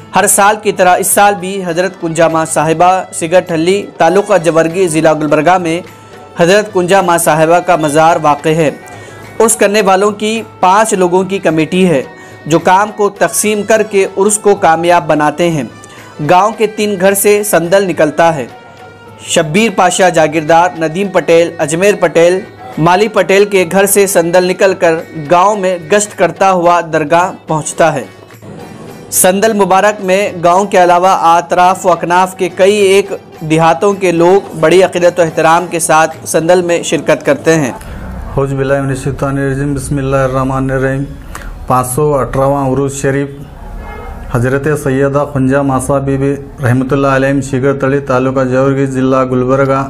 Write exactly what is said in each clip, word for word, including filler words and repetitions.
हर साल की तरह इस साल भी हज़रत कुंजा माँ साहिबा सिगरठल्ली तालुका जबरगी ज़िला गुलबर्गा में हज़रत कुंजा माँ साहिबा का मज़ार वाक़ है। उर्स करने वालों की पाँच लोगों की कमेटी है जो काम को तकसीम करके उर्स को कामयाब बनाते हैं। गांव के तीन घर से संदल निकलता है। शब्बीर पाशा जागीरदार, नदीम पटेल, अजमेर पटेल, माली पटेल के घर से संदल निकलकर गांव में गश्त करता हुआ दरगाह पहुंचता है। संदल मुबारक में गांव के अलावा आतराफ व अकनाफ के कई एक देहातों के लोग बड़ी अक़ीदत व एहतराम के साथ संदल में शिरकत करते हैं। हौज़ बिल्लाहि मिनश शैतानिर रजीम, बिस्मिल्लाहिर रहमानिर रहीम। पाँच सौ अठारहवां उरूस शरीफ हज़रत सैयदा कुंजा मासा बीबी रहमतुल्लाह अलैहिम शिगरतली तालुका जबरगी ज़िला गुलबर्गा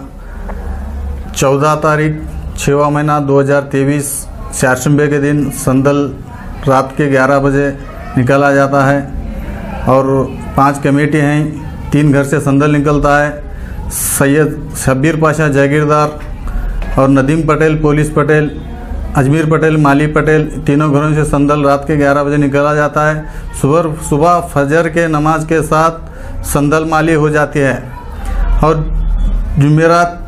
चौदह तारीख छवा महीना दो हज़ार तेईस चारशंबे के दिन संदल रात के ग्यारह बजे निकाला जाता है और पांच कमेटी हैं। तीन घर से संदल निकलता है। सैयद शब्बीर पाशा जागीरदार और नदीम पटेल, पुलिस पटेल, अजमेर पटेल, माली पटेल, तीनों घरों से संदल रात के ग्यारह बजे निकाला जाता है। सुबह सुबह फजर के नमाज के साथ संदल माली हो जाती है और जुमेरात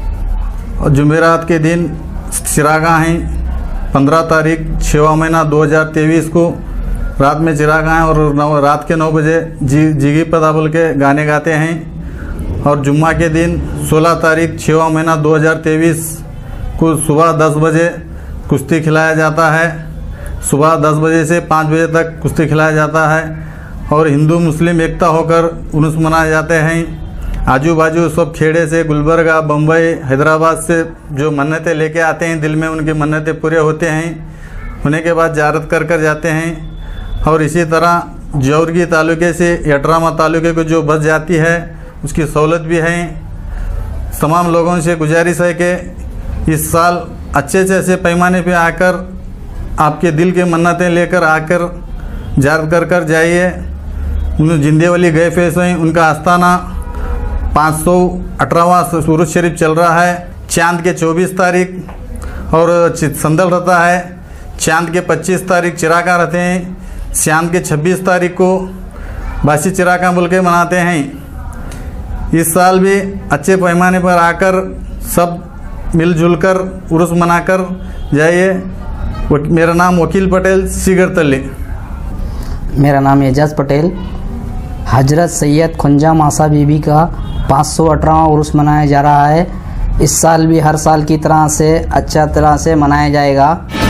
और जुमेरात के दिन चिरागाहें पंद्रह तारीख छवा महीना दो हज़ार तेईस को रात में चिरागाहें और नौ रात के नौ बजे जी जिगी पदा बोल के गाने गाते हैं। और जुम्मा के दिन सोलह तारीख छवा महीना दो हज़ार तेईस को सुबह दस बजे कुश्ती खिलाया जाता है। सुबह दस बजे से पाँच बजे तक कुश्ती खिलाया जाता है और हिंदू मुस्लिम एकता होकर उर्स मनाए जाते हैं। आजू बाजू सब खेड़े से, गुलबर्गा, बम्बई, हैदराबाद से जो मन्नतें लेके आते हैं, दिल में उनकी मन्नतें पूरे होते हैं। होने के बाद ज़ियारत कर कर जाते हैं। और इसी तरह जबरगी तालुके से यटरामा तालुके को जो बस जाती है उसकी सहूलत भी है। तमाम लोगों से गुजारिश है कि इस साल अच्छे से अच्छे पैमाने पे आकर आपके दिल के मन्नतें लेकर आकर ज़ियारत कर कर जाइए। उन जिंदे वाली गए फैस हैं, उनका आस्थाना पाँच सौ अठारहवां उरूस शरीफ चल रहा है। चांद के चौबीस तारीख और संदल रहता है। चांद के पच्चीस तारीख चिरागा रहते हैं। चांद के छब्बीस तारीख को बासी चिरागा बोल के मनाते हैं। इस साल भी अच्छे पैमाने पर आकर सब मिलजुल कर उर्स मनाकर जाइए। मेरा नाम वकील पटेल, सिगरतली। मेरा नाम एजाज पटेल। हजरत सैयद कुंजा मासा बीबी का पाँच सौ अठारहवां उर्स मनाया जा रहा है। इस साल भी हर साल की तरह से अच्छा तरह से मनाया जाएगा।